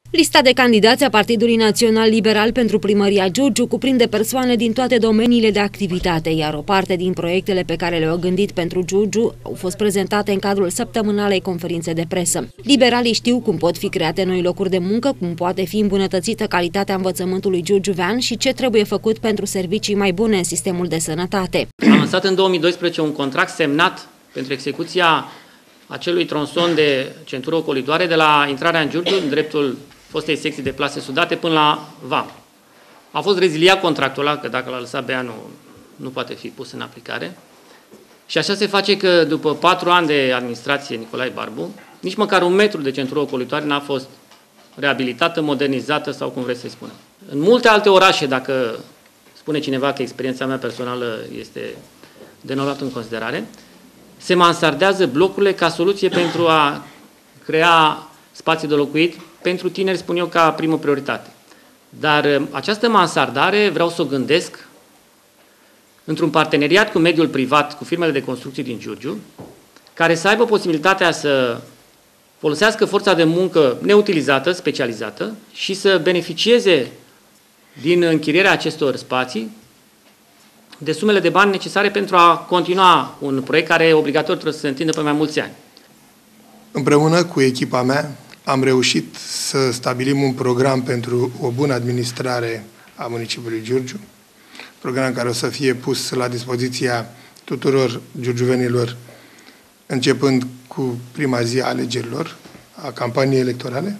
Lista de candidați a Partidului Național Liberal pentru primăria Giurgiu cuprinde persoane din toate domeniile de activitate, iar o parte din proiectele pe care le-au gândit pentru Giurgiu au fost prezentate în cadrul săptămânalei conferințe de presă. Liberalii știu cum pot fi create noi locuri de muncă, cum poate fi îmbunătățită calitatea învățământului giurgiuvean și ce trebuie făcut pentru servicii mai bune în sistemul de sănătate. Am lansat în 2012 un contract semnat pentru execuția acelui tronson de centură ocolitoare de la intrarea în Giurgiu, în dreptul fostei secții de plase sudate, până la VAM. A fost reziliat contractul ăla, că dacă l-a lăsat BEA nu poate fi pus în aplicare. Și așa se face că după 4 ani de administrație Nicolae Barbu, nici măcar un metru de centură ocolitoare n-a fost reabilitată, modernizată sau cum vreți să-i spunem. În multe alte orașe, dacă spune cineva că experiența mea personală este de neluat în considerare, se mansardează blocurile ca soluție pentru a crea spații de locuit pentru tineri, spun eu, ca primă prioritate. Dar această mansardare vreau să o gândesc într-un parteneriat cu mediul privat, cu firmele de construcții din Giurgiu, care să aibă posibilitatea să folosească forța de muncă neutilizată, specializată, și să beneficieze din închirierea acestor spații de sumele de bani necesare pentru a continua un proiect care obligatoriu trebuie să se întindă pe mai mulți ani. Împreună cu echipa mea am reușit să stabilim un program pentru o bună administrare a municipiului Giurgiu, program care o să fie pus la dispoziția tuturor giurgiuvenilor începând cu prima zi a alegerilor, a campaniei electorale.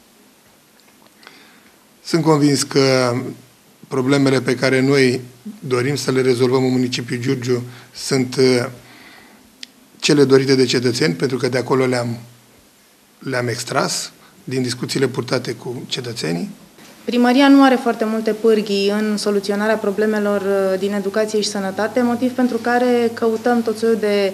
Sunt convins că problemele pe care noi dorim să le rezolvăm în municipiul Giurgiu sunt cele dorite de cetățeni, pentru că de acolo le-am extras din discuțiile purtate cu cetățenii. Primăria nu are foarte multe pârghii în soluționarea problemelor din educație și sănătate, motiv pentru care căutăm tot soiul de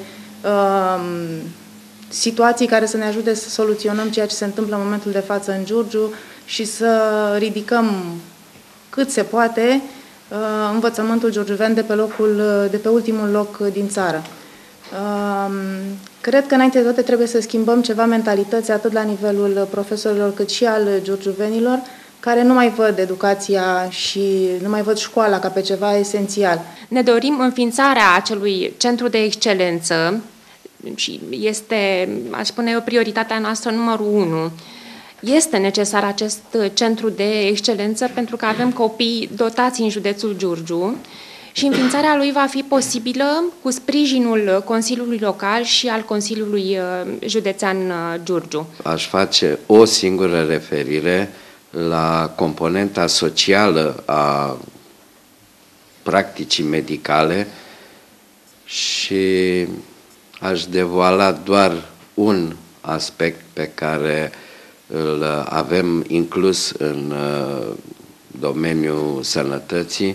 situații care să ne ajute să soluționăm ceea ce se întâmplă în momentul de față în Giurgiu și să ridicăm cât se poate învățământul giurgiuvean de pe ultimul loc din țară. Cred că înainte de toate trebuie să schimbăm ceva mentalități atât la nivelul profesorilor cât și al giurgiuvenilor, care nu mai văd educația și nu mai văd școala ca pe ceva esențial. Ne dorim înființarea acelui centru de excelență și este, aș spune eu, prioritatea noastră numărul 1. Este necesar acest centru de excelență pentru că avem copii dotați în județul Giurgiu și înființarea lui va fi posibilă cu sprijinul Consiliului Local și al Consiliului Județean Giurgiu. Aș face o singură referire la componenta socială a practicii medicale și aș devoala doar un aspect pe care îl avem inclus în domeniul sănătății,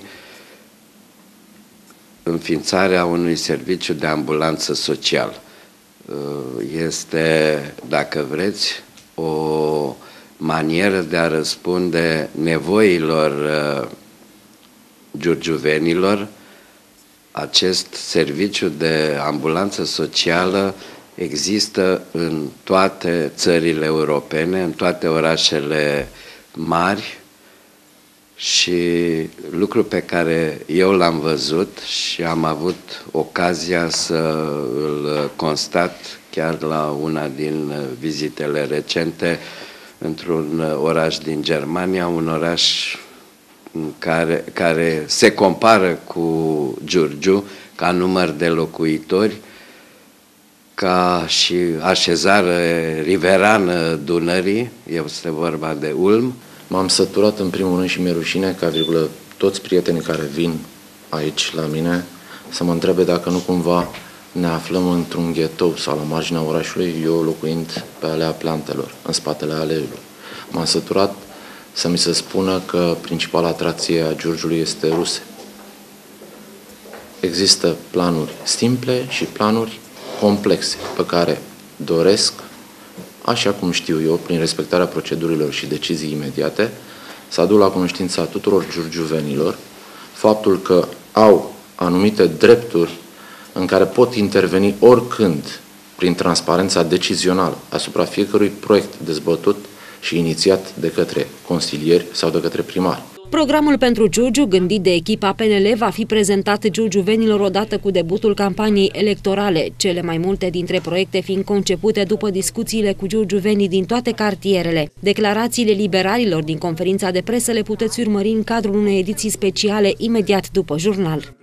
înființarea unui serviciu de ambulanță social. Este, dacă vreți, o manieră de a răspunde nevoilor giurgiuvenilor. Acest serviciu de ambulanță socială există în toate țările europene, în toate orașele mari și lucru pe care eu l-am văzut și am avut ocazia să îl constat chiar la una din vizitele recente într-un oraș din Germania, un oraș care se compară cu Giurgiu ca număr de locuitori, ca și așezare riverană Dunării, este vorba de Ulm. M-am săturat în primul rând și mi-e rușine ca toți prietenii care vin aici la mine să mă întrebe dacă nu cumva ne aflăm într-un ghetou sau la marginea orașului, eu locuind pe Alea Plantelor, în spatele aleilor. M-am săturat să mi se spună că principala atracție a Giurgiului este Ruse. Există planuri simple și planuri complexe pe care doresc, așa cum știu eu, prin respectarea procedurilor și decizii imediate, să aduc la cunoștința tuturor giurgiuvenilor faptul că au anumite drepturi în care pot interveni oricând prin transparența decizională asupra fiecărui proiect dezbătut și inițiat de către consilieri sau de către primari. Programul pentru Giurgiu, gândit de echipa PNL, va fi prezentat giurgiuvenilor odată cu debutul campaniei electorale, cele mai multe dintre proiecte fiind concepute după discuțiile cu giurgiuvenii din toate cartierele. Declarațiile liberalilor din conferința de presă le puteți urmări în cadrul unei ediții speciale imediat după jurnal.